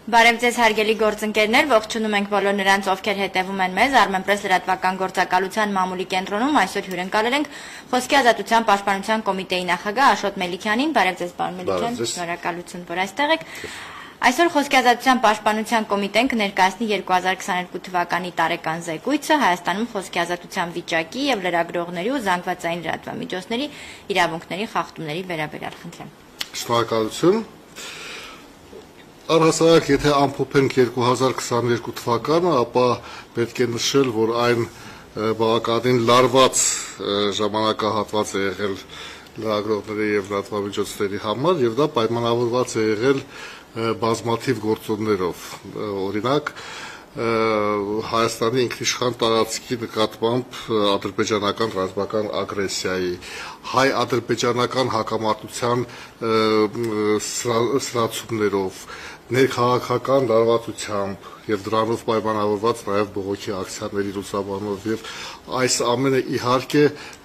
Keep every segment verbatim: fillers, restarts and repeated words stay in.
Բարև ձեզ հարգելի գործընկերներ, ողջունում ենք բոլոր նրանց, ովքեր հետևում են մեզ Armenpress լրատվական գործակալության մամուլի կենտրոնում, այսօր հյուրընկալել ենք Խոսքի ազատության պաշտպանության կոմիտեի նախագահ Աշոտ Մելիքյանին, բարև ձեզ պարոն Մելիքյան, շնորհակալություն, որ այստեղ եք։ Այսօր Խոսքի ազատության պաշտպանության կոմիտեն կներկայացնի երկու հազար քսաներկու թվականի տարեկան զեկույցը Հայաստանում խոսքի ազատության վիճակի եւ լրագրողների ու զանգվածային լրատվամիջոցների իրավունքների խախտումների վերաբերյալ, խնդրեմ։ Շնորհակալություն։ Առհասարակ, եթե ամփոփենք երկու հազար քսաներկու թվականը, ապա պետք է նշել, որ այն բավականին լարված ժամանակահատված է եղել լրագրողների եւ լրատվամիջոցների համար, եւ դա պայմանավորված է եղել բազմաթիվ գործոններով, օրինակ Հայաստանի ինքնիշխան տարածքի նկատմամբ ադրբեջանական ռազմական ագրեսիայի, հայ-ադրբեջանական հակամարտության սրացումներով, ներքաղաքական լարվածությամբ եւ դրանով պայմանավորված նաեւ բողոքի ակցիաների լուսաբանով եւ այս ամենը իհարկե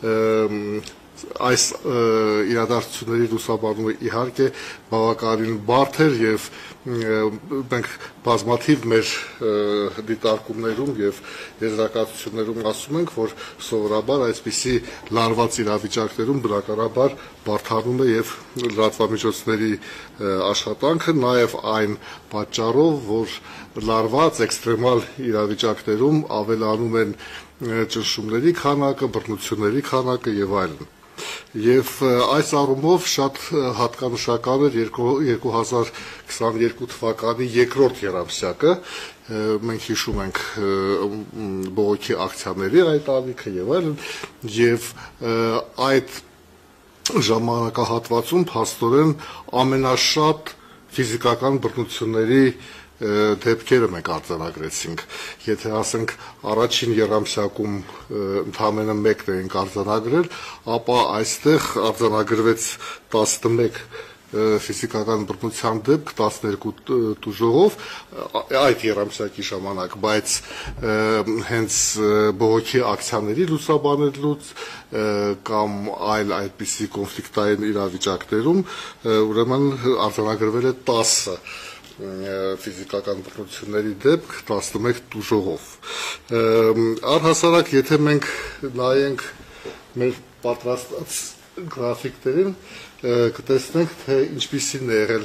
այս իրադարձությունների լուսաբանումը իհարկե բավականին բարդ էր եւ մենք բազմաթիվ մեր դիտարկումներում եւ եզրակացություններում ասում ենք, որ սովորաբար այսպիսի լարված իրավիճակներում բնականաբար բարդանում է եւ լրատվամիջոցների աշխատանքը, նաեւ այն պատճառով, որ լարված էքստրեմալ իրավիճակներում ավելանում են ճնշումների քանակը, բռնությունների քանակը եւ այլն։ Եվ այս առումով շատ հատկանշական էր երկու հազար քսաներկու թվականի երկրորդ եռամսյակը, մենք հիշում ենք բողոքի ակցիաների այդ ալիքը եւ այլն, եւ այդ ժամանակահատվածում փաստորեն ամենաշատ ֆիզիկական բռնությունների դեպքերը մենք արձանագրեցինք, եթե ասենք առաջին եռամսյակում ընդամենը մեկն էինք արձանագրել, ապա այստեղ արձանագրվեց տասնմեկ ֆիզիկական բռնության դեպք, տասներկու տուժողով այդ եռամսյակի ժամանակ, բայց հենց բողոքի ակցիաների լուսաբանելուց կամ այլ այդպիսի կոնֆլիկտային իրավիճակներում ուրեմն արձանագրվել է տասը ֆիզիկական բռնությունների դեպք, տասնմեկ տուժողով։ Առհասարակ, եթե մենք նայենք մեր պատրաստած գրաֆիկներին, կտեսնենք, թե ինչպիսին է եղել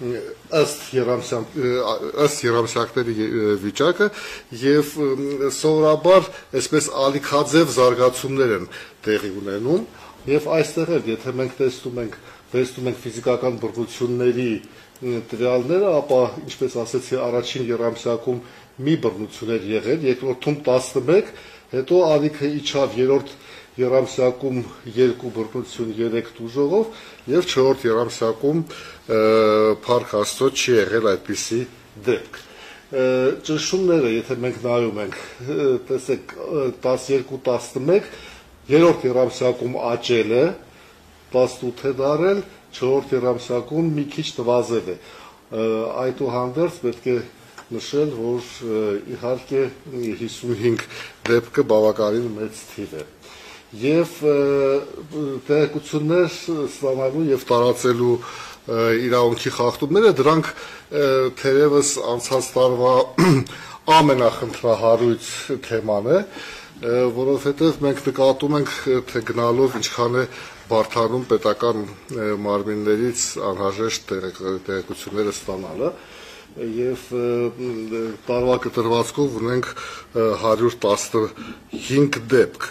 ըստ եռամսյակների վիճակը եւ սովորաբար այսպես ալիքաձև զարգացումներ են տեղի ունենում եւ այստեղ էլ եթե մենք տեսնում ենք տեսնում ենք ֆիզիկական բռնությունների տվյալները, ապա ինչպես ասեցի, առաջին եռամսյակում մի բռնություն էր եղել, երկրորդում տասնմեկ, հետո ալիքը իջավ երրորդ եռամսյակում երկու բռնություն, երեք տուժողով եւ չորրորդ եռամսյակում փառք Աստծո չի եղել այդպիսի դեպք։ Ճնշումները, եթե մենք նայում ենք, տեսեք տասներկու տասնմեկ, երրորդ եռամսյակում աճել է, տասնութ է դարել, չորրորդ եռամսյակում մի քիչ նվազել է։ Այդուհանդերձ պետք է նշել, որ իհարկե հիսունհինգ դեպքը բավականին մեծ թիվ է։ Եվ տեղեկություններ ստանալու եւ տարածելու իրավունքի խախտումները դրանք թերևս անցած տարվա ամենախնդրահարույց թեման է, որովհետեւ մենք նկատում ենք, թե գնալով ինչքան է բարդանում պետական մարմիններից անհրաժեշտ տեղեկությունները ստանալը եւ տարվա կտրվածքով ունենք հարյուր տասնհինգ դեպք։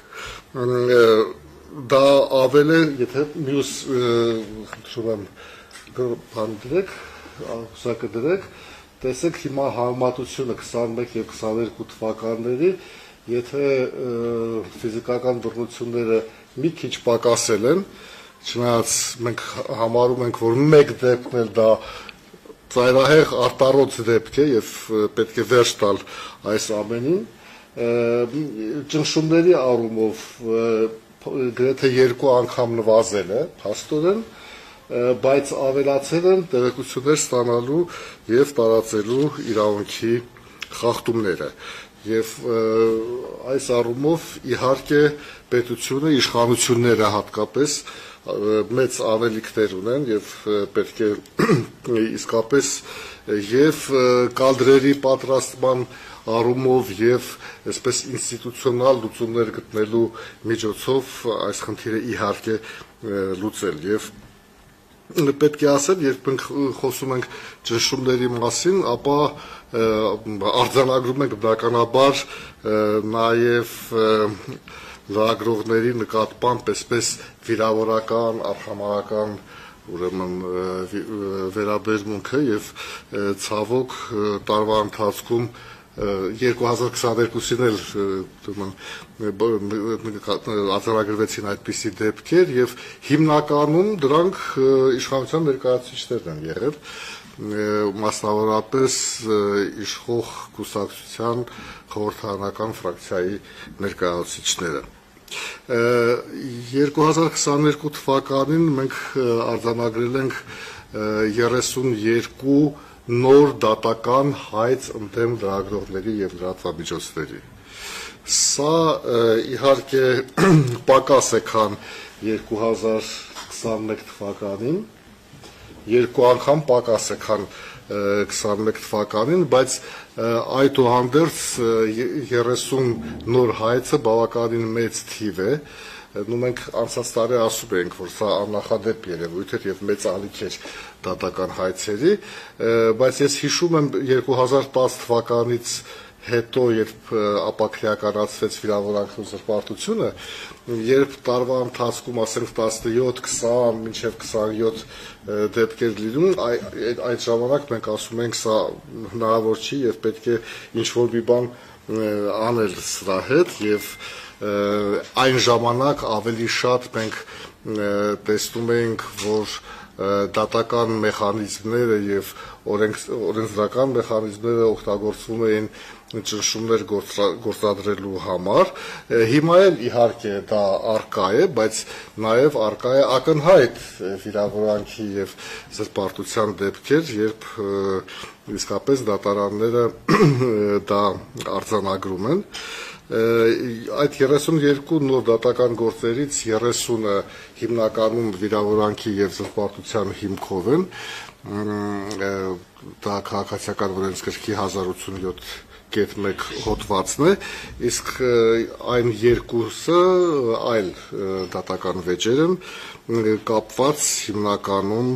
Դա ավել է, եթե մյուս խնդրում եմ բանդրեք, հուսակը դրեք, տեսեք հիմա համեմատությունը քսանմեկ եւ քսաներկու թվականների, եթե ֆիզիկական բռնությունները մի քիչ պակասել են, չնայած մենք համարում ենք, որ մեկ դեպքն էլ դա ծայրահեղ արտառոց դեպք է եւ պետք է վերջ տալ այս ամենին, ճնշումների առումով գրեթե երկու անգամ նվազել է, փաստորեն, բայց ավելացել են տեղեկություններ ստանալու եւ տարածելու իրավունքի խախտումները։ եւ այս առումով իհարկե պետությունը, իշխանությունները հատկապես մեծ անելիքներ ունեն եւ պետք է իսկապես եւ կադրերի պատրաստման առումով եւ այսպես ինստիտուցիոնալ լուծումներ գտնելու միջոցով այս խնդիրը իհարկե լուծել եւ պետք է ասել, երբ մենք խոսում ենք ճնշումների մասին, ապա արձանագրում ենք բնականաբար նաև լրագրողների նկատմամբ այսպես վիրավորական, արհամարհական ուրեմն վերաբերմունքը եւ ցավոք տարվա ընթացքում երկու հազար քսաներկուսին էլ արձանագրվեցին այդպիսի դեպքեր եւ հիմնականում դրանք իշխանության ներկայացուցիչներն են եղել, մասնավորապես իշխող կուսակցության խորհրդարանական ֆրակցիայի ներկայացուցիչները։ երկու հազար քսաներկու թվականին մենք արձանագրել ենք երեսունյոթ նոր դատական հայց ընդդեմ լրագրողների եւ լրատվամիջոցների։ Սա իհարկե պակաս է, քան երկու հազար քսաներկու թվականին, երկու անգամ պակաս է, քան քսաներկու թվականին, բայց այդուհանդերձ երեսուն նոր հայցը բավականին մեծ թիվ է։ Նու մենք անցած տարի ասում ենք, որ սա աննախադեպ երևույթ էր եւ մեծ ալիք էր դատական հայցերի, բայց ես հիշում եմ երկու հազար տասը թվականից հետո, երբ ապաքրեականացվեց վիրավորանքն ու զրպարտությունը, երբ տարվա ընթացքում ասենք տասնյոթ, քսան, մինչև քսանյոթ դեպքեր լինում, այդ ժամանակ մենք ասում ենք սա հնարավոր չի եւ պետք է ինչ-որ մի բան անել սրա հետ եւ այն ժամանակ ավելի շատ մենք տեսնում ենք, որ դատական մեխանիզմները եւ օրենսդրական մեխանիզմները օգտագործվում էին ճնշումներ գործադրելու համար։ Հիմա էլ իհարկե դա առկա է, բայց նաեւ առկա է ակնհայտ վիրավորանքի եւ զրպարտության դեպքեր, երբ իսկապես դատարանները դա արձանագրում են։ Այդ երեսունյոթ նոր դատական գործերից երեսունը հիմնականում վիրավորանքի եւ զրպարտության հիմքով են, դա քաղաքացիական օրենսգրքի հազար ութսունյոթ կետ մեկ հոդվածն է, իսկ այն երկուսը այլ դատական վեճեր են, կապված հիմնականում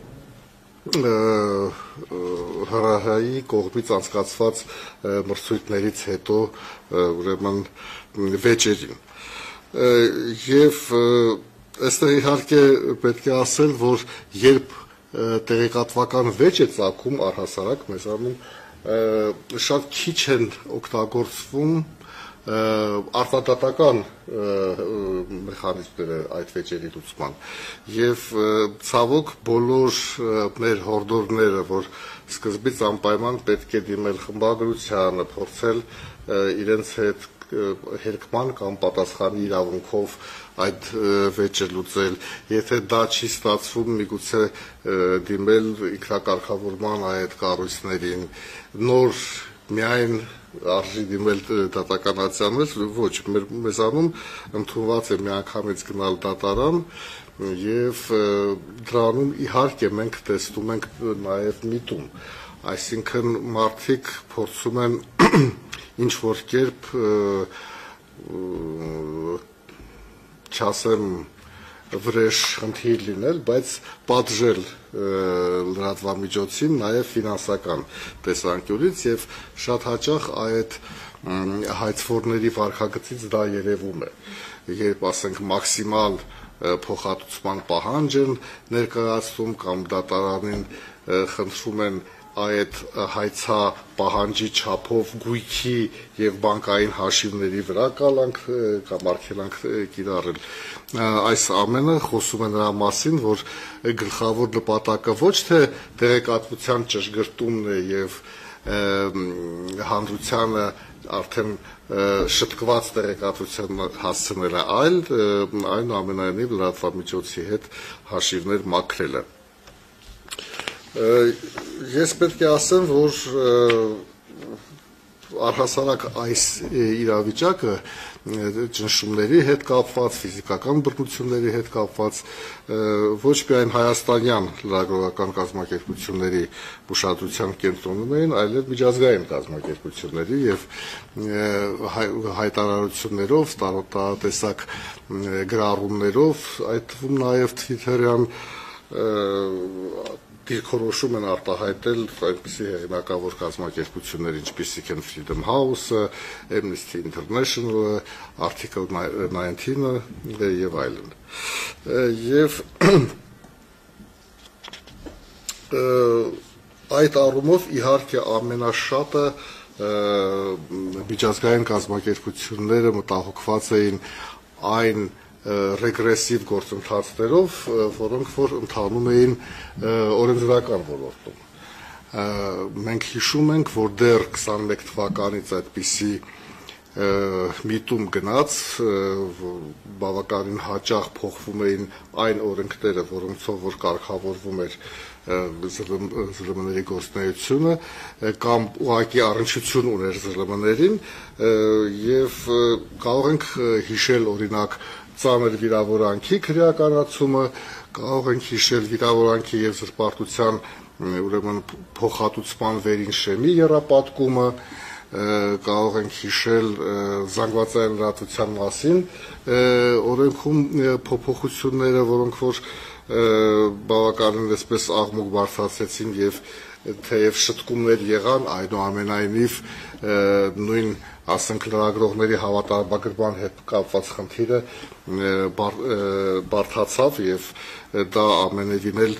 հրահայի կողմից անցկացված մրցույթներից հետո ուրեմն վեճերին։ Եվ այստեղ իհարկե պետք է ասել, որ երբ տեղեկատվական վեճ է ծագում առհասարակ մեզանում շատ քիչ են օգտագործվում արտադատական մեխանիզմները այդ վեճերի լուծման եւ ցավոք բոլոր մեր հորդորները, որ սկզբից անպայման պետք է դիմել խմբագրությանը, փորձել իրենց հետ հերկման կամ պատասխանի իրավունքով այդ վեճը լուծել, եթե դա չի ստացվում, միգուցե դիմել ինքնակարգավորման այդ կառույցներին, նոր միայն արժի դիմել դատականացյաններ, ոչ, մեզանում ընդունված է միանգամից գնալ դատարան եւ դրանում իհարկե մենք տեսնում ենք նաեւ միտում, այսինքն մարդիկ փորձում են ինչ որ կերպ չասեմ վրեժ խնդիր լինել, բայց պատժել լրատվամիջոցին նաև ֆինանսական տեսանկյունից եւ շատ հաճախ այդ հայցվորների վարքագծից դա երևում է, երբ ասենք մաքսիմալ փոխհատուցման պահանջ են ներկայացնում կամ դատարանին խնդրում են այդ հայցա պահանջի չափով գույքի եւ բանկային հաշիվների վրա կալանք կամ արգելանք կիրառել։ Այս ամենը խոսում է նրա մասին, որ գլխավոր նպատակը ոչ թե տեղեկատվության ճշգրտումն է եւ հանրությանը արդեն շտկված տեղեկատվության հասցնելը, այլ այնուամենայնիվ լրատվամիջոցի հետ հաշիվներ մաքրելը։ Ես պետք է ասեմ, որ առհասարակ այս իրավիճակը ճնշումների հետ կապված, ֆիզիկական բռնությունների հետ կապված ոչ միայն հայաստանյան լրագրողական կազմակերպությունների ուշադրության կենտրոնում էին, այլև միջազգային կազմակերպությունների եւ հայտարարություններով, տարատեսակ գրառումներով, այդ թվում նաեւ Twitter-յան դիրքորոշում են արտահայտել այնպիսի հեղինակավոր կազմակերպություններ, ինչպիսիք են Freedom House, Amnesty International, Article nineteen եւ այլն։ Եվ այդ առումով իհարկե ամենաշատը միջազգային կազմակերպությունները մտահոգված էին այն ռեգրեսիվ գործընթացներով, որոնք որ ընթանում էին օրենսդրական ոլորտում։ Մենք հիշում ենք, որ դեռ twenty-one թվականից այդպիսի միտում գնաց, բավականին հաճախ փոխվում էին այն օրենքները, որոնցով որ կարգավորվում էր ԶԼՄ-ների գործունեությունը կամ ուղղակի առնչություն ուներ ԶԼՄ-ներին եւ կարող ենք հիշել օրինակ ծանր վիրավորանքի քրեականացումը, կարող ենք հիշել վիրավորանքի եւ զրպարտության ուրեմն փոխհատուցման վերին շեմի եռապատկումը, կարող ենք հիշել զանգվածային լրատվության մասին օրենքում փոփոխությունները, որոնք որ բավականին այսպես աղմուկ բարձրացրեցին եւ թեև շտկումներ եղան, այնուամենայնիվ նույն ասենք լրագրողների հավատարմագրման հետ կապված խնդիրը բարդացավ եւ դա ամենևին էլ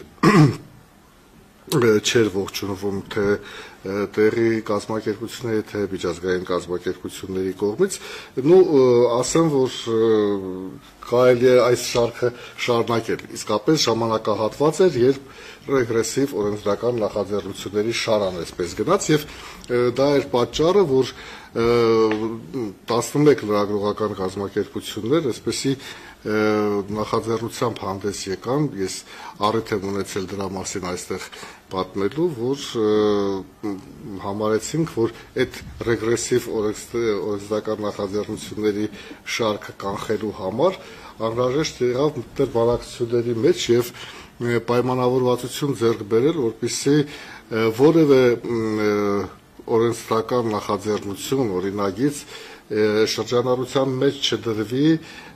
չէր ողջունվում թե տեղի կազմակերպությունների, թե միջազգային կազմակերպությունների կողմից։ Նու ասեմ, որ կարելի է այս շարքը շարունակել։ Իսկապես ժամանակահատված էր, երբ ռեգրեսիվ օրենսդրական նախաձեռնությունների շարան այսպես գնաց եւ դա էր պատճառը, որ տասնմեկ լրագրողական կազմակերպություններ այսպեսի նախաձեռնությամբ հանդես եկան, ես առիթ եմ ունեցել դրա մասին այստեղ պատմելու, որ համարեցինք, որ այդ ռեգրեսիվ օրենսդրական նախաձեռնությունների շարքը կանխելու համար անհրաժեշտ եղավ մտնել բանակցությունների մեջ եւ պայմանավորվածություն ձեռք բերել, որպեսզի որևէ օրենսդրական նախաձեռնություն օրինագիծ շրջանառության մեջ չդրվի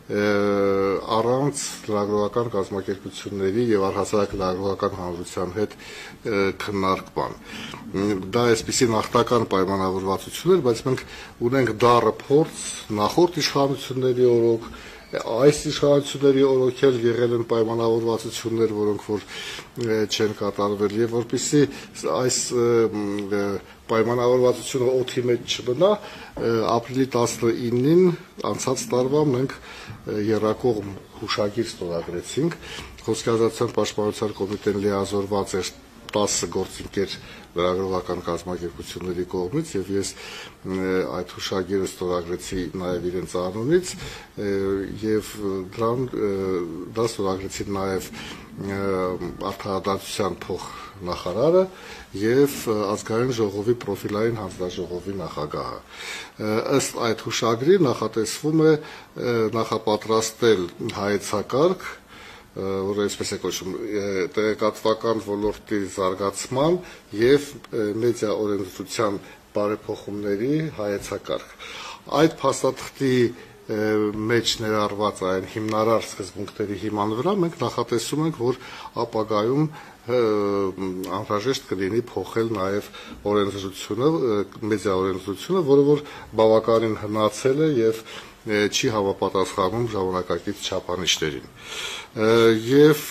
առանց լրագրողական կազմակերպությունների եւ առհասարակ լրագրողական հանրության հետ քննարկման։ Դա այսպիսի նախնական պայմանավորվածություն էր, բայց մենք ունենք դառը փորձ նախորդ իշխանությունների օրոք, այս իշխանությունների օրոք էլ եղել են պայմանավորվածություններ, որոնք որ չեն կատարվել եւ որպեսզի այս պայմանավորվածությունը օդի մեջ չմնա, ապրիլի տասնինին անցած տարվա մենք եռակողմ հուշագիր ստորագրեցինք, Խոսքազատության պաշտպանության կոմիտեն լիազորված էր տասը գործընկեր լրագրողական կազմակերպությունների կողմից եւ ես այդ հուշագիրը ստորագրեցի նաեւ իրենց անունից եւ դրան դա ստորագրեցին նաեւ Արդարադատության փոխնախարարը եւ ազգային ժողովի պրոֆիլային հանձնաժողովի նախագահը։ Ըստ այդ հուշագրի նախատեսվում է նախապատրաստել հայեցակարգ, որը այսպես է կոչվում տեղեկատվական ոլորտի զարգացման եւ մեդիա օրենսդրության բարեփոխումների հայեցակարգ։ Այդ փաստաթղթի մեջ ներառված այն հիմնարար սկզբունքների հիման վրա մենք նախատեսում ենք, որ ապագայում անհրաժեշտ կլինի փոխել նաև օրենսդրությունը, մեդիա օրենսդրությունը, որը որ բավականին հնացել է եւ չի համապատասխանում ժամանակակից չափանիշներին։ Եվ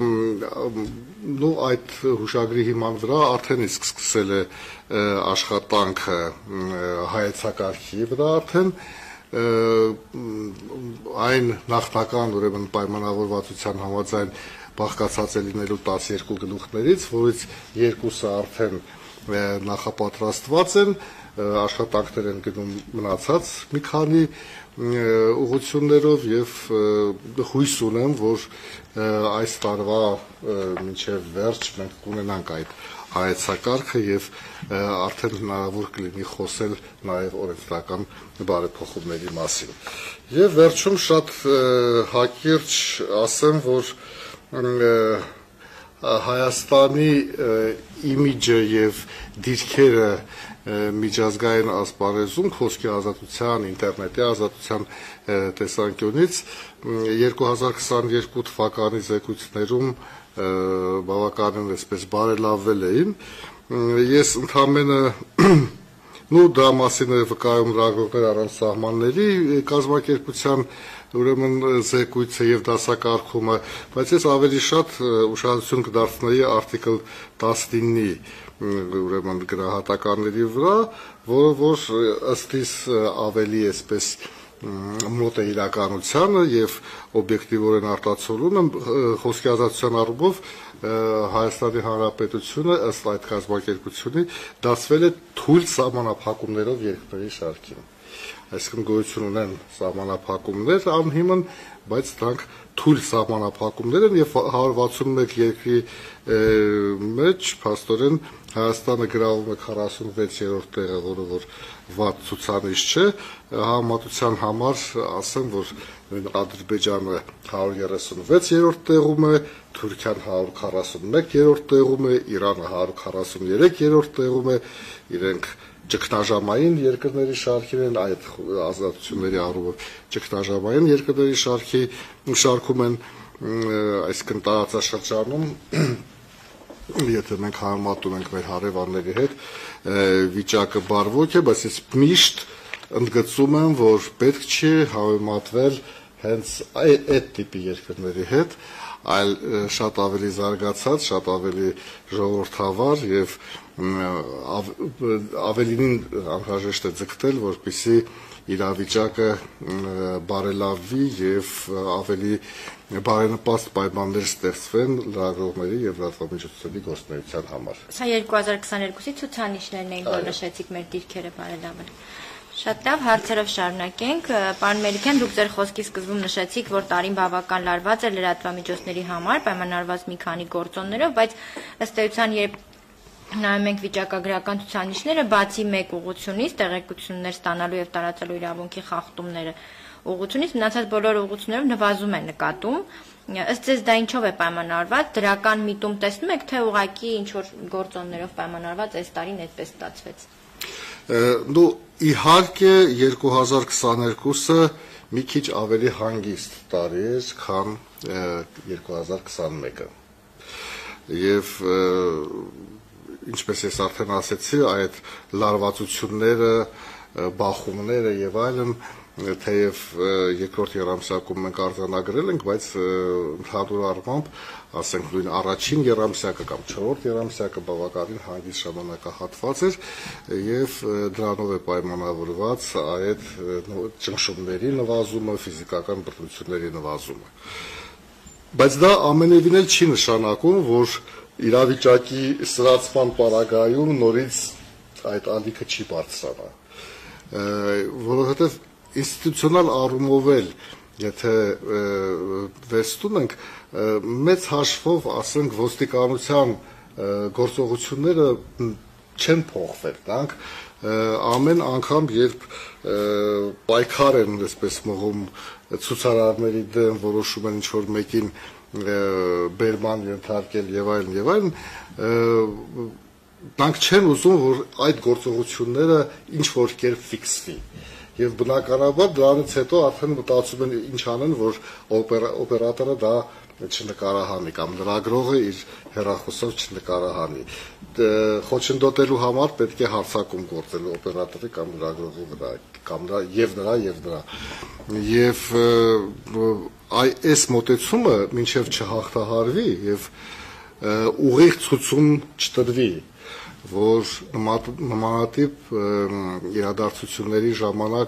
նո այդ հուշագրի հիման վրա արդեն իսկ սկսել է աշխատանքը հայեցակարգի վրա արդեն այն նախնական ուրեմն պայմանավորվածության համաձայն բաղկացած է լինելու տասներկու գլուխներից, որից երկուսը արդեն նախապատրաստված են, աշխատանքներ են գնում մնացած մի քանի ուղղություններով եւ հույս ունեմ, որ այս տարվա մինչեւ վերջ մենք կունենանք այդ հայեցակարգը եւ արդեն հնարավոր կլինի խոսել նաեւ օրենսդրական բարեփոխումների մասին։ Եվ վերջում շատ հակիրճ ասեմ, որ Հայաստանի իմիջը եւ դիրքերը միջազգային ասպարեզում խոսքի ազատության, ինտերնետի ազատության տեսանկյունից երկու հազար քսաներկու թվականի զեկույցներում բավականին այսպես բարելավվել էին։ Ես ընդհանրապես նու դա մասին է վկայում լրագրողներ առանց սահմանների կազմակերպության ուրեմն զեկույցը եւ դասակարգումը, բայց ես ավելի շատ ուշադրություն կդարձնեի արտիկլ տասնինի ուրեմն գրահատականների վրա, որը որ ըստ իս ավելի այսպես մոտ է իրականությանը եւ օբյեկտիվորեն արտացոլում եմ խոսքի ազատության առումով Հայաստանի Հանրապետությունը ըստ այդ կազմակերպությունի դասվել է թույլ սահմանափակումներով երկրների շարքին։ Այսինքն գոյություն ունեն սահմանափակումներ անհիմն, բայց դրանք թույլ սահմանափակումներ են եւ հարյուր վաթսունմեկ երկրի մեջ փաստորեն Հայաստանը գրավում է քառասունվեցերորդ տեղը, որը որ վատ ցուցանիշ չէ, համատության համար ասեմ, որ Ադրբեջանը հարյուր երեսունվեցերորդ տեղում է, Թուրքիան հարյուր քառասունմեկերորդ տեղում է, Իրանը հարյուր քառասուներեքերորդ տեղում է, իրենք ճգնաժամային երկրների շարքին են այդ ազատությունների առումով ճգնաժամային երկրների շարքի շարքում են, այսինքն տարածաշրջանում եթե մենք համեմատում ենք մեր հարևանների հետ, վիճակը բարվոք է, բայց ես միշտ ընդգծում եմ, որ պետք չի համեմատվել հենց այդ տիպի երկրների հետ, այլ շատ ավելի զարգացած, շատ ավելի ժողովրդավար եւ ավելին անհրաժեշտ է ձգտել, որպեսզի իրավիճակը բարելավվի եւ ավելի բարենպաստ պայմաններ ստեղծվեն լրագրողների եւ լրատվամիջոցների գործունեության համար։ Սա երկու հազար քսաներկուսի ցուցանիշներն էին, որ նշեցիք մեր դիրքերը բարելավել։ Շատ լավ, հարցերով շարունակենք։ Պարոն Մելիքյան, դուք ձեր խոսքի սկզբում նշեցիք, որ տարին բավական լարված է լրատվամիջոցների համար, պայմանավորված մի քանի գործոններով, բայց ըստ էության, երբ նայում ենք վիճակագրական ցուցանիշները, բացի մեկ ուղղությունից, տեղեկություններ ստանալու եւ տարածելու իրավունքի խախտումները ուղղությունից, մնացած բոլոր ուղղություններով նվազում է նկատում։ Ըստ ձեզ դա ինչով է պայմանավորված, դրական միտում տեսնում եք, թե ուղղակի ինչ որ գործոններով պայմանավորված այս տարին այդպես ստացվեց։ Նու իհարկե երկու հազար քսաներկուսը մի քիչ ավելի հանգիստ տարի էր, քան երկու հազար քսանմեկը։ Եվ ինչպես ես արդեն ասացի, այդ լարվածությունները, բախումները եւ այլն, թեև երկրորդ երամսյակում մենք արձանագրել ենք, բայց ընդհանուր առմամբ, ասենք նույն առաջին երամսյակը կամ չորրորդ երամսյակը բավականին հանգիստ ժամանակահատված էր եւ դրանով է պայմանավորված այդ ճնշումների նվազումը, ֆիզիկական բռնությունների նվազումը։ Բայց դա ամենևին էլ չի նշանակում, որ իրավիճակի սրացման պարագայում նորից այդ ալիքը չի բարձրանա, որովհետև ինստիտուցիոնալ առումով էլ, եթե վերցնում ենք, մեծ հաշվով, ասենք, ոստիկանության գործողությունները չեն փոխվել, դրանք ամեն անգամ, երբ պայքար են, այսպես մղում ցուցարարների դեմ, որոշում են ինչ-որ մեկին բերման ենթարկել եւ այլն եւ այլն, դրանք չեն ուզում, որ այդ գործողությունները ինչ-որ կերպ ֆիքսվի։ Եվ բնականաբար դրանից հետո արդեն մտածում են ինչ անեն, որ օպերատորը դա չնկարահանի կամ լրագրողը իր հեռախոսով չնկարահանի։ Խոչընդոտելու համար պետք է հարձակում գործել օպերատորի կամ լրագրողի վրա, կամ նրա եւ նրա եւ նրա։ Եվ այս մոտեցումը մինչև չհաղթահարվի եւ ուղիղ ցուցում չտրվի, որ նմանատիպ իրադարձությունների ժամանակ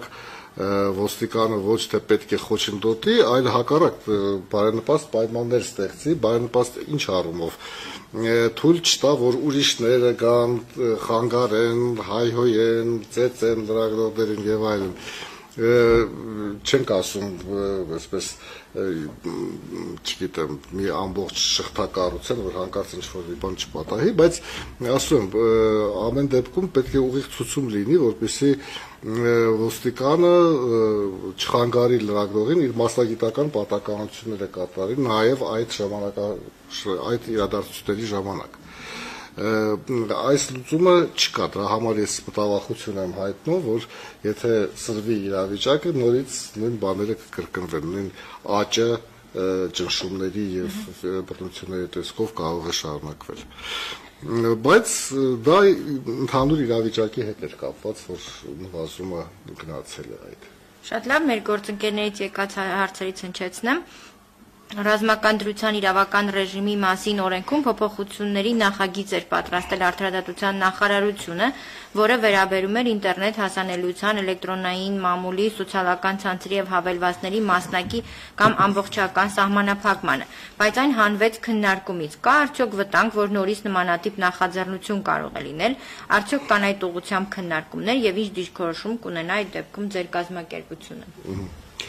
ոստիկանը ոչ թե պետք է խոչընդոտի, այլ հակառակ բարենպաստ պայմաններ ստեղծի, բարենպաստ ինչ առումով թույլ չտա, որ ուրիշները գան, խանգարեն, հայհոյեն, ծեծեն լրագրողներին եւ այլն։ Չենք ասում, այսպես, չգիտեմ, մի ամբողջ շղթակառուցել, որ հանկարծ ինչ-որ մի բան չպատահի, բայց ասում եմ, ամեն դեպքում պետք է ուղիղ ցուցում լինի, որպեսզի ոստիկանը չխանգարի լրագրողին իր մասնագիտական պարտականությունները կատարի, նաև այդ ժամանակա այդ իրադարձությունների ժամանակ։ Այս լուծումը չկա, դրա համար ես մտավախություն եմ հայտնում, որ եթե սրվի իրավիճակը, նորից նույն բաները կկրկնվեն, նույն աճը ճնշումների եւ բռնությունների տեսքով կարող է շարունակվել։ Բայց դա ընդհանուր իրավիճակի հետ էր կապված, որ նվազումը գնացել է այդ։ Շատ լավ, մեր գործընկերներից եկած հարցերից հնչեցնեմ։ Ռազմական դրության իրավական ռեժիմի մասին օրենքում փոփոխությունների նախագիծ էր պատրաստել Արդարադատության նախարարությունը, որը վերաբերում էր ինտերնետ հասանելիության, էլեկտրոնային մամուլի, սոցիալական ցանցերի եւ հավելվածների մասնակի կամ ամբողջական սահմանափակմանը, բայց այն հանվեց քննարկումից։ Կա արդյոք վտանգ, որ նորից նմանատիպ նախաձեռնություն կարող է լինել, արդյոք կան այդ ուղղությամբ քննարկումներ եւ ինչ դիրքորոշում կունենա այդ դեպքում ձեր կազմակերպությունը։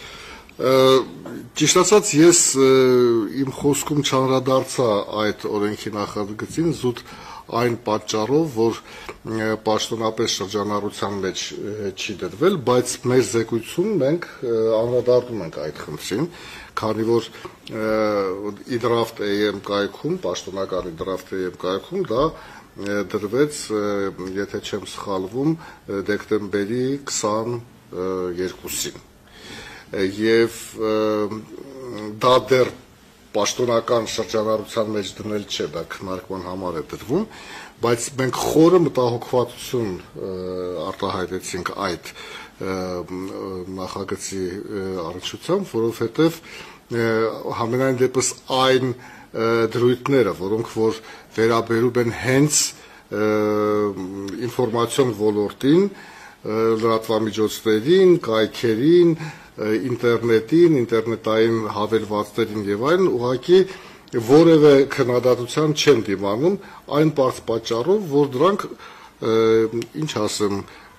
Ճիշտ ասած, ես իմ խոսքում չանդրադարձա այդ օրենքի նախագծին զուտ այն պատճառով, որ պաշտոնապես շրջանառության մեջ չի դրվել, բայց մեր զեկույցում մենք անդրադառնում ենք այդ խնդրին, քանի որ Իդրաֆտ.am կայքում, պաշտոնական Իդրաֆտ.am կայքում դա դրվեց, եթե չեմ սխալվում, դեկտեմբերի քսաներկուսին։ Եվ դա դեռ պաշտոնական շրջանառության մեջ դնել չէ, դա քննարկման համար է դրվում, բայց մենք խորը մտահոգվածություն արտահայտեցինք այդ նախագծի առնչությամբ, որովհետև համենայն դեպս այն դրույթները, որոնք որ վերաբերում են հենց ինֆորմացիոն ոլորտին, լրատվամիջոցներին, կայքերին, ինտերնետին, ինտերնետային հավելվածներին եւ այլն, ուղղակի որևէ քննադատության չեն դիմանում այն բարձ պատճառով, որ դրանք ինչ ասեմ,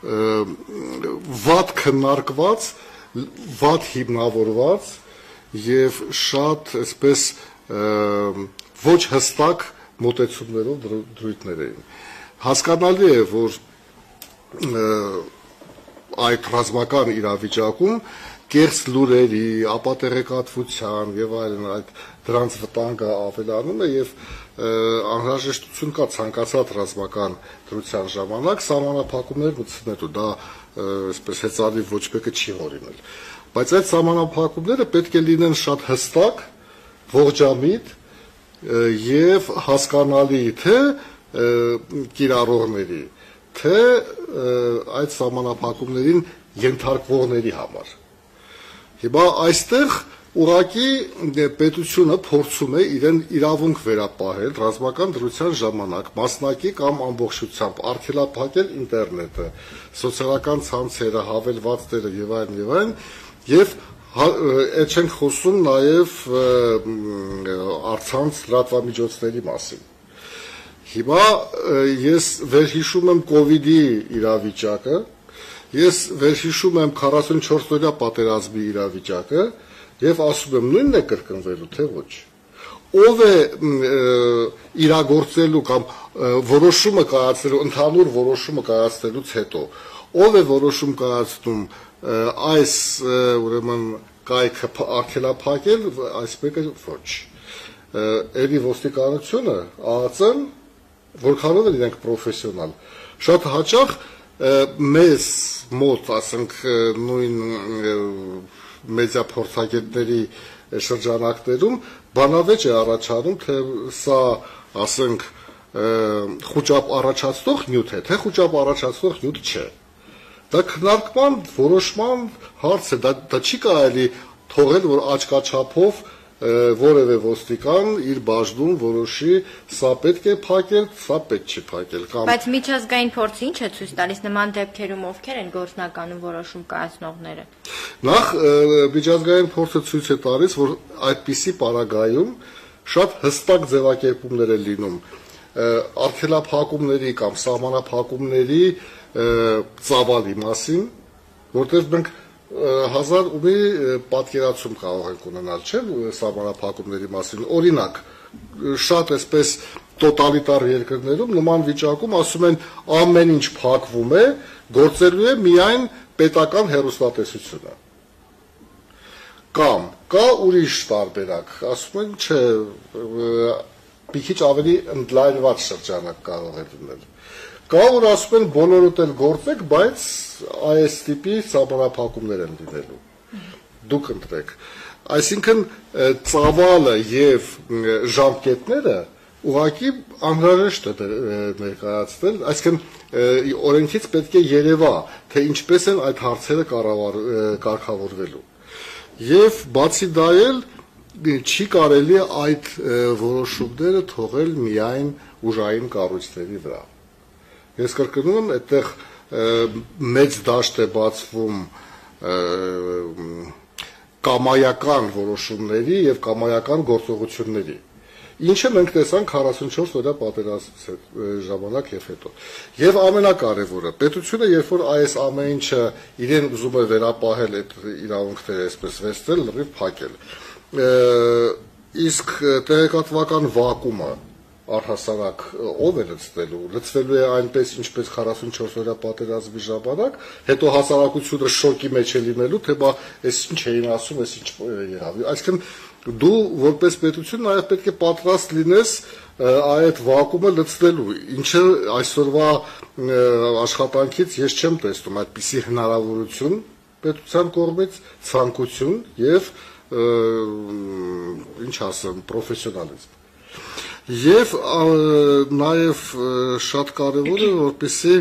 վատ քննարկված, վատ հիմնավորված եւ շատ այսպես ոչ հստակ մոտեցումներով դրույթներ էին։ Հասկանալի է, որ այդ ռազմական իրավիճակում կեղծ լուրերի, ապատեղեկատվության եւ այլն այդ դրանց վտանգը ավելանում է եւ անհրաժեշտություն կա ցանկացած ռազմական դրության ժամանակ սահմանափակումներ մտցնելու, դա այսպես հեծանիվ ոչ մեկը չի հորինել, բայց այդ սահմանափակումները պետք է լինեն շատ հստակ, ողջամիտ եւ հասկանալի թե կիրառողների, թե այդ սահմանափակումներին ենթարկվողների համար։ Հիմա այստեղ ուղղակի պետությունը փորձում է իրեն իրավունք վերապահել ռազմական դրության ժամանակ մասնակի կամ ամբողջությամբ արգելափակել ինտերնետը, սոցիալական ցանցերը, հավելվածները եւ այլն եւ այլն, եւ այդ չենք խոսում նաեւ առցանց լրատվամիջոցների մասին։ Հիմա ես վերհիշում եմ կովիդի իրավիճակը, ես վերհիշում եմ քառասունչորս օրյա պատերազմի իրավիճակը եւ ասում եմ նույնն է կրկնվելու, թե ոչ։ Ով է իրագործելու կամ որոշումը կայացնելու, ընդհանուր որոշումը կայացնելուց հետո, ով է որոշում կայացնում այս ուրեմն կայքը արգելափակել, այս մեկը ոչ։ Էլի ոստիկանությունը, ԱԱԾ-ն, որքանով են իրենք պրոֆեսիոնալ, շատ հաճախ մեզ մոտ, ասենք, նույն մեդիա փորձագետների շրջանակներում բանավեճ է առաջանում, թե սա, ասենք, խոճապ առաջացնող նյութ է, թե խոճապ առաջացնող նյութ չէ։ Դա քննարկման, որոշման հարց է, դա չի կարելի թողել, որ աչքաչափով որևէ ոստիկան իր բաժնում որոշի սա պետք է փակել, սա պետք չի փակել կամ Բայց միջազգային փորձը ինչ է ցույց տալիս նման դեպքերում ովքեր են գործնականում որոշում կայացնողները։ Նախ միջազգային փորձը ցույց է տալիս, որ այդպիսի պարագայում շատ հստակ ձևակերպումներ են լինում արգելափակումների կամ սահմանափակումների ծավալի մասին, որտեղ մենք հազար ու մի պատկերացում կարող ենք ունենալ, չէ՞, սահմանափակումների մասին։ Օրինակ, շատ այսպես տոտալիտար երկրներում նման վիճակում ասում են ամեն ինչ փակվում է, գործելու է միայն պետական հեռուստատեսությունը։ Կամ կա ուրիշ տարբերակ, ասում են, չէ, մի քիչ ավելի ընդլայնված շրջանակ կարող է լինել։ Կա որ ասում են բոլորդ էլ գործեք, բայց այս տիպի սահմանափակումներ են լինելու։ Դուք ընտրեք։ Այսինքն ծավալը եւ ժամկետները ուղղակի անհրաժեշտ է ներկայացնել, այսինքն օրենքից պետք է երևա, թե ինչպես են այդ հարցերը կարգավորվելու։ Եվ բացի դա էլ չի կարելի այդ որոշումները թողել միայն ուժային կառույցների վրա։ Ես կրկնում եմ, այդտեղ մեծ դաշտ է բացվում կամայական որոշումների եւ կամայական գործողությունների, ինչը մենք տեսանք քառասունչորս օրյա պատերազմից ժամանակ եւ հետո։ Եվ ամենակարևորը, պետությունը երբ որ այս ամեն ինչը իրեն ուզում է վերապահել, այդ իրավունքները այսպես վերցնել, լրիվ փակել։ Իսկ տեղեկատվական վակումը առհասարակ ով է լցնելու, լցվելու է այնպես ինչպես քառասունչորս օրյա պատերազմի ժամանակ, հետո հասարակությունը շոկի մեջ է լինելու, թե բա այս ինչ էին ասում, այս ինչ եղավ։ Այսինքն դու որպես պետություն նաև պետք է պատրաստ լինես այդ վակումը լցնելու, ինչը այսօրվա աշխատանքից ես չեմ տեսնում այդպիսի հնարավորություն պետության կողմից, ցանկություն եւ ինչ ասեմ, պրոֆեսիոնալիզմ։ Եվ նաև շատ կարևոր է, որպեսզի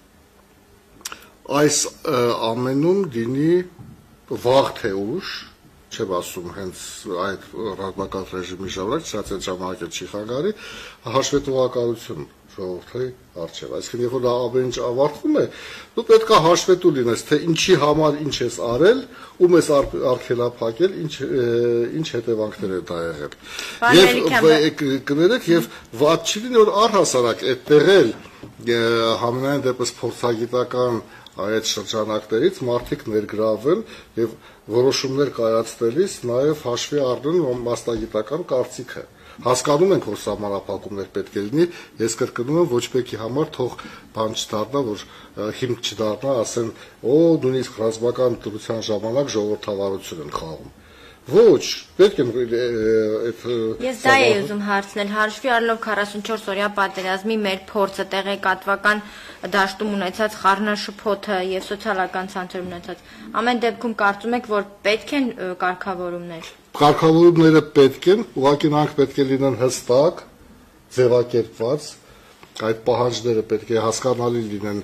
այս ամենում լինի վաղ թե ուշ, չեմ ասում հենց այդ ռազմական ռեժիմի ժամանակ, շատ այդ ժամանակ չի խանգարի, հաշվետվողականություն ժողովրդի առջև։ Այսինքն, երբ որ ամեն ինչ ավարտվում է, դու պետք է հաշվետու լինես, թե ինչի համար ինչ ես արել, ում ես արգելափակել, ինչ ինչ հետևանքներ է դա եղել։ Եվ կներեք, եւ վատ չի լինի, որ առհասարակ այդտեղ էլ համենայն դեպս փորձագիտական այդ շրջանակներից մարդիկ ներգրավեն եւ որոշումներ կայացնելիս նաեւ հաշվի առնեն մասնագիտական կարծիքը։ Հասկանում ենք, որ սահմանափակումներ պետք է լինի, ես կրկնում եմ, ոչ մեկի համար թող բան չդառնա, որ հիմք չդառնա, ասեն, օ, նույնիսկ ռազմական դրության ժամանակ ժողովրդավարություն են խաղում։ Ոչ, պետք է այդ Ես դա եի ուզում հարցնել, հաշվի առնելով քառասունչորս օրյա պատերազմի մեր փորձը, տեղեկատվական դաշտում ունեցած խառնաշփոթը եւ սոցիալական ցանցերում ունեցած, ամեն դեպքում կարծում եք, որ պետք են կարգավորումներ։ Կարգավորումները պետք են, ուղղակի նրանք պետք է լինեն հստակ, ձևակերպված, այդ պահանջները պետք է հասկանալի լինեն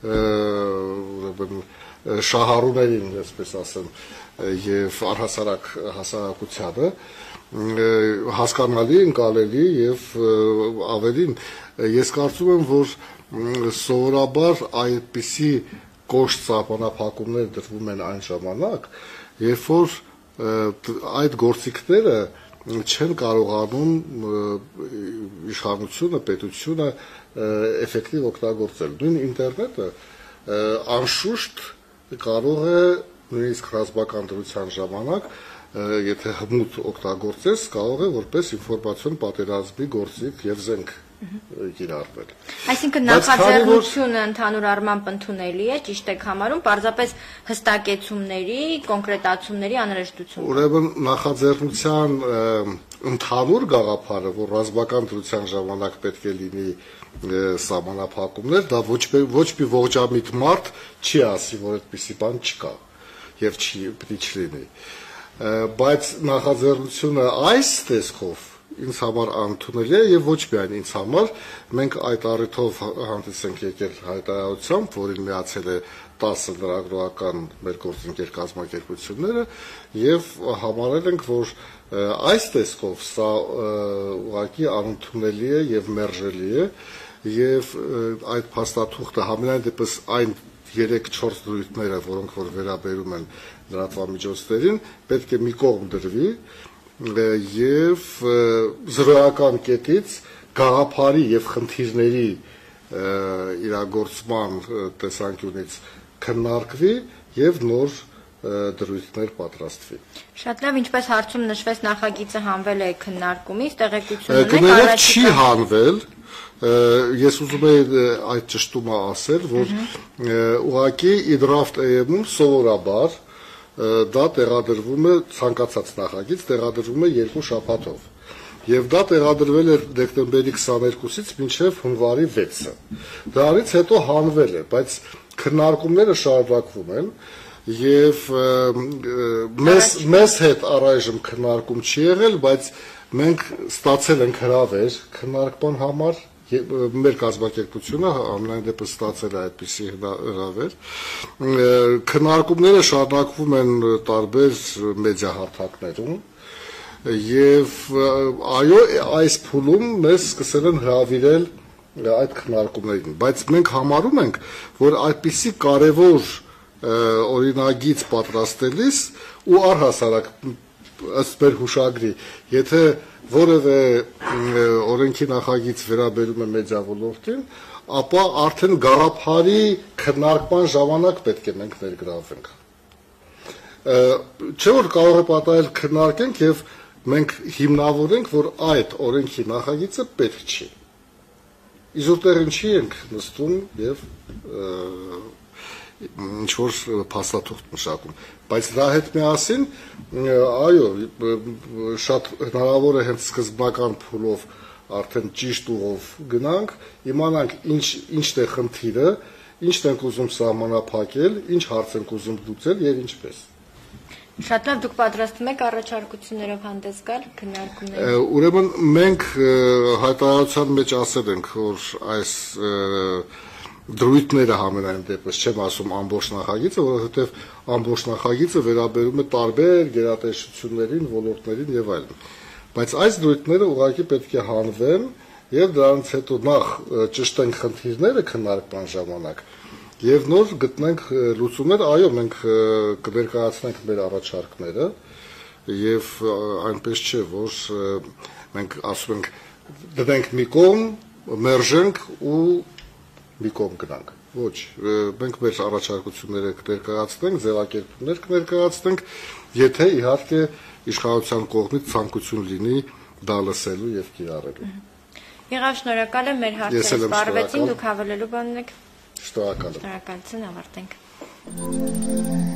շահառուներին, այսպես ասեմ, եւ առհասարակ հասարակությանը հասկանալի, ընկալելի եւ ավելին ես կարծում եմ, որ սովորաբար այդպիսի կոշտ սահմանափակումներ դրվում են այն ժամանակ, երբ որ այդ գործիքները չեն կարողանում իշխանությունը, պետությունը էֆեկտիվ օգտագործել։ Նույն ինտերնետը անշուշտ կարող է նույնիսկ ռազմական դրության ժամանակ, եթե հմուտ օգտագործես, կարող է որպես ինֆորմացիոն պատերազմի գործիք եւ զենք կիրառվել։ Այսինքն նախաձեռնությունը ընդհանուր առմամբ ընդունելի է, ճիշտ եք համարում, պարզապես հստակեցումների, կոնկրետացումների անհրաժեշտություն։ Ուրեմն նախաձեռնության ընդհանուր գաղափարը, որ ռազմական դրության ժամանակ պետք է լինի սահմանափակումներ, դա ոչ ոչ մի ողջամիտ մարդ չի ասի, որ այդպիսի բան չկա եւ չի պետք չլինի։ Բայց նախաձեռնությունը այս տեսքով ինձ համար անընդունելի է եւ ոչ միայն ինձ համար, մենք այդ առիթով հանդես ենք եկել հայտարարությամբ, որին միացել է տասը լրագրողական մեր գործընկեր կազմակերպությունները եւ համարել ենք, որ այս տեսքով սա ուղղակի անընդունելի է եւ մերժելի է եւ այդ փաստաթուղթը համենայն դեպս այն երեք-չորս դրույթները, որոնք որ վերաբերում են լրատվամիջոցներին, պետք է մի կողմ դրվի եւ զրոյական կետից գաղափարի եւ խնդիրների իրագործման տեսանկյունից քննարկվի եւ նոր դրույթներ պատրաստվի։ Շատ լավ, ինչպես հարցում նշվեց, նախագիծը հանվել է քննարկումից, տեղեկություն ունեք, կներեք չի հանվել, ես ուզում եի այդ ճշտումը ասել, որ ուղղակի իդրաֆտ էում սովորաբար դա տեղադրվում է ցանկացած նախագիծ տեղադրվում է երկու շաբաթով եւ դա տեղադրվել է դեկտեմբերի քսաներկուսից մինչեւ հունվարի վեցը դրանից հետո հանվել է բայց քննարկումները շարունակվում են եւ մեզ մեզ հետ առայժմ քննարկում չի եղել բայց մենք ստացել ենք հրավեր քննարկման համար մեր կազմակերպությունը ամենայն դեպս ստացել է այդպիսի հրավեր քննարկումները շարունակվում են տարբեր մեդիա հարթակներում եւ այո այս փուլում մեզ սկսել են հրավիրել այդ քննարկումներին բայց մենք համարում ենք որ այդպիսի կարևոր օրինագիծ պատրաստելիս ու առհասարակ ըստ մեր հուշագրի եթե որևէ օրենքի նախագիծ վերաբերում է մեդիա ոլորտին, ապա արդեն գաղափարի քննարկման ժամանակ պետք է մենք ներգրավվենք։ Չէ որ կարող է պատահել քննարկենք եւ մենք հիմնավորենք, որ այդ օրենքի նախագիծը պետք չի։ Իզուր տեղին չի ենք նստում եւ ինչ որ փաստաթուղթ մշակում բայց դրա հետ միասին այո շատ հնարավոր է հենց սկզբնական փուլով արդեն ճիշտ ուղով գնանք իմանանք ինչ ինչն է խնդիրը ինչն ենք ուզում սահմանափակել ինչ հարց ենք ուզում լուծել եւ ինչպես Շատ լավ դուք պատրաստվում եք առաջարկություններով հանդես գալ քննարկումներով ուրեմն մենք հայտարարության մեջ ասել ենք որ այս դրույթները համենայն դեպս չեմ ասում ամբողջ նախագիծը, որովհետև ամբողջ նախագիծը վերաբերում է տարբեր գերատեսչություններին, ոլորտներին եւ այլն։ Բայց այս դրույթները ուղղակի պետք է հանվեն եւ դրանից հետո նախ ճշտենք խնդիրները քննարկման ժամանակ եւ նոր գտնենք լուծումներ, այո, մենք կներկայացնենք մեր առաջարկները եւ այնպես չէ, որ մենք ասում ենք դրանք մի կողմ մերժենք ու մի կողմ գնանք։ Ոչ, մենք մեր առաջարկությունները կներկայացնենք, ձևակերպումներ կներկայացնենք, եթե իհարկե իշխանության կողմից ցանկություն լինի դա լսելու եւ կիրառելու։ Եղավ շնորհակալ եմ մեր հարցերը սպառվեցին, դուք հավելելու բան ունեք։ Շնորհակալ եմ։ Շնորհակալություն ավարտենք։